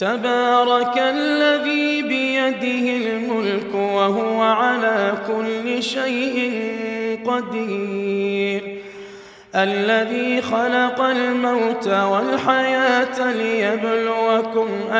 تبارك الذي بيده الملك وهو على كل شيء قدير الذي خلق الموت والحياة ليبلوكم